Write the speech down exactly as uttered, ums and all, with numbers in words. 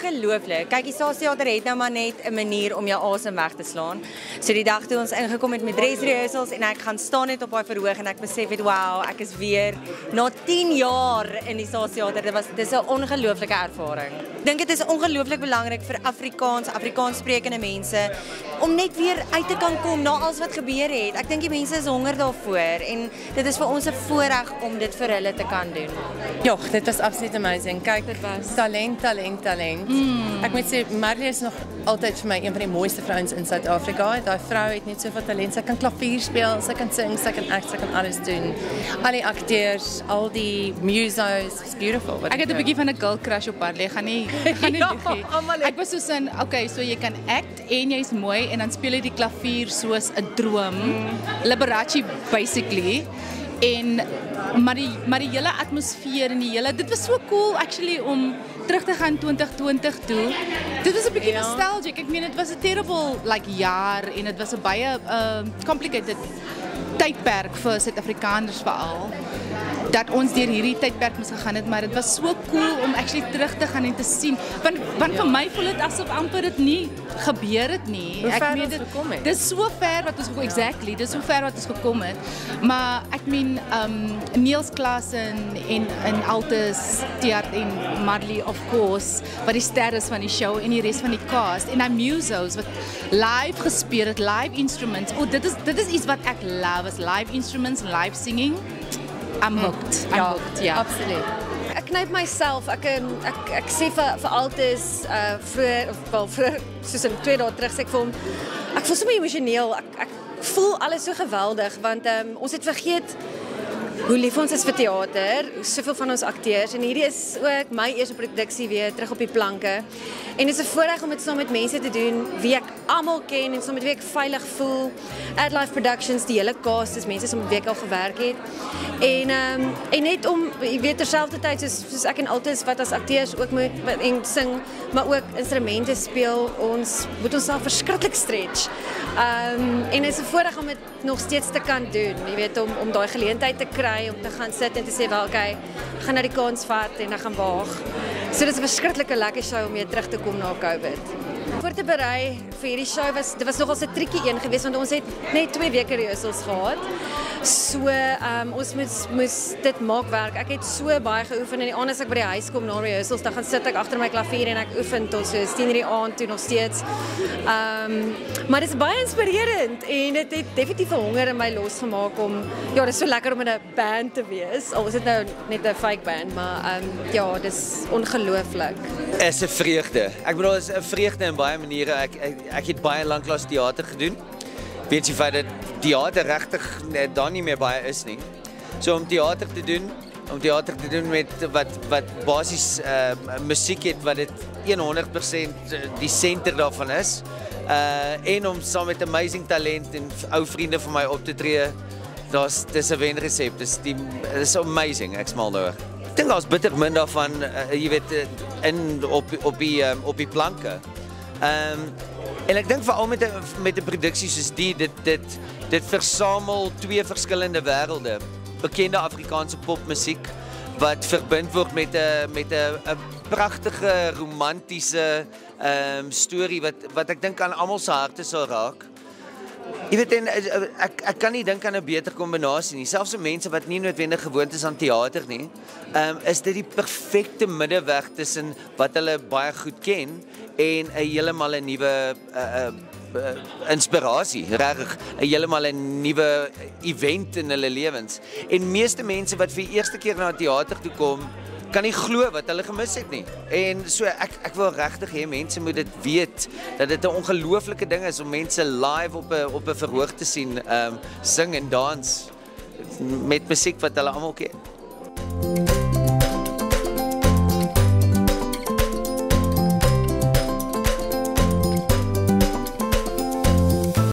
ongelooflik. Kyk, die Staatsteater het nou maar net 'n manier om jou asem weg te slaan. So die dag toe ons ingekom het met dress rehearsals en ek gaan staan net op daai verhoog en ek besef het, wow, ek is weer na tien jaar in die Staatsteater. Dit was dis 'n ongelooflike ervaring. Ek dink dit is ongelooflik belangrik vir Afrikaans, Afrikaans sprekende mense om net weer uit te kan kom na alles wat gebeur het. Ek dink die mense is honger daarvoor en dit is vir ons 'n voorreg om dit vir hulle te kan doen. Ja, dit was absoluut amazing. Kyk, Dit was. talent, talent, talent. Mm. Ek moet sê, Marlee is nog altyd vir my een van die mooiste vrouens in Suid-Afrika. Daai vrou het net soveel talent. Sy kan klavier speel, sy kan sing, sy kan act, sy kan alles doen. Al die akteurs, al die musos, it's beautiful. Ek het 'n bietjie van 'n girl crush op Marlee, gaan nie gaan nie Ja, lieg nie. almal het- Ek was soos in, okay, so jy kan act en jy's mooi en dan speel jy die klavier soos 'n droom. Mm. Liberace basically. En maar die maar die hele atmosfeer en die hele dit was so cool actually om terug te gaan twintig twintig toe. Dit was 'n bietjie Ja. nostalgic. Ek meen dit was 'n terrible like jaar en dit was 'n baie uh, complicated tydperk vir Suid-Afrikaners veral. Dat ons deur hierdie tydperk moes gegaan het, maar dit was so cool om actually terug te gaan en te sien. Want want ja. vir my voel dit asof amper dit nie gebeur het nie. Hoe ek ver meen ons dit gekom het. dis so ver wat ons exactly, dis so ver wat ons gekom het. Maar ek meen um Neels Clasen en en Altus Theart en Marlee of course, wat die sterre is van die show en die res van die cast en die musos wat live gespeel het, live instruments. O, dit is dit is iets wat ek love, is live instruments, live singing. I'm hooked. I'm Ja, hooked, ja. absoluut. Ek knyp myself, ek ek ek sê vir vir Altus uh vroeër of wel vroeër soos in twee dae terug sê ek vir hom ek voel so baie emosioneel. Ek ek voel alles so geweldig want um, ons het vergeet hoe lief ons is vir teater, soveel van ons akteurs en hierdie is ook my eerste produksie weer terug op die planke. En dit is 'n voorreg om dit saam met mense te doen wie ek almal ken en saam met wie ek veilig voel. Ad Life Productions, die hele cast is mense saam met wie ek al gewerk het. En um, en net om jy weet terselfdertyd soos soos ek en Altus wat as akteurs ook moet en sing, maar ook instrumente speel, ons moet onsself verskriklik stretch. Um, en dit is 'n voorreg om dit nog steeds te kan doen. Jy weet om om daai geleentheid te kry om te gaan sit en te sê wel okay, ek gaan na die kans vat en ek gaan waag. So dit is 'n verskriklike lekker show om weer terug te kom na COVID. Voor te berei vir hierdie show was dit was nogal 'n triekie een geweest want ons het net twee weke rehearsals gehad. So um, ons moes moes dit maak werk. Ek het so baie geoefen en die aand as ek by die huis kom na rehearsals, dan gaan sit ek agter my klavier en ek oefen tot so tien uur die aand toe nog steeds. Um, maar dit is baie inspirerend en dit het definitief 'n honger in my losgemaak om ja, dit is so lekker om in 'n band te wees. Al is dit nou net 'n fake band, maar um, ja, dis ongelooflik. Is 'n vreugde. Ek bedoel is 'n vreugde in baie maniere. Ek ek, ek het baie lanklaas teater gedoen. Weet jy feit dat teater regtig daar nie meer baie is nie. So om teater te doen, om teater te doen met wat wat basies uh, musiek het wat dit honderd persent die senter daarvan is. Uh, en om saam met amazing talent en ou vriende van my op te tree, daar's dis 'n wenresep. Dis die dis amazing. Ek smal daaroor. Ek dink daar's bitter min daarvan, uh, jy weet in op op die um, op die planke. Ehm um, en ek dink veral met 'n met 'n produksie soos die dit dit dit versamel twee verskillende wêrelde. Bekende Afrikaanse popmusiek wat verbind word met 'n met 'n 'n pragtige romantiese ehm um, storie wat wat ek dink aan almal se harte sal raak. Jy weet en ek ek kan nie dink aan 'n beter kombinasie nie. Selfs vir mense wat nie noodwendig gewoond is aan teater nie, ehm um, is dit die perfekte middeweg tussen wat hulle baie goed ken en 'n heeltemal 'n nuwe uh, uh, uh, inspirasie, regtig 'n heeltemal 'n nuwe event in hulle lewens. En meeste mense wat vir die eerste keer na teater toe kom, kan nie glo wat hulle gemis het nie. En so ek ek wil regtig hê mense moet dit weet dat dit 'n ongelooflike ding is om mense live op 'n op 'n verhoog te sien, ehm um, sing en dans met musiek wat hulle almal ken.